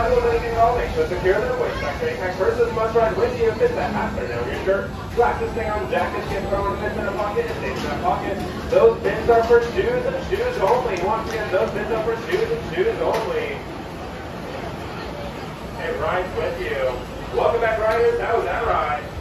bicycles, anything at all, make sure to secure them. Waist back, straight back, purses must ride with you. Fit that hat, turn down your shirt. Slap this thing on the jacket, get thrown, fits in a pocket, and stays in that pocket. Those bins are for shoes and shoes only. Once again, those bins are for shoes and shoes only. It rides with you. Welcome back, riders. How was that ride?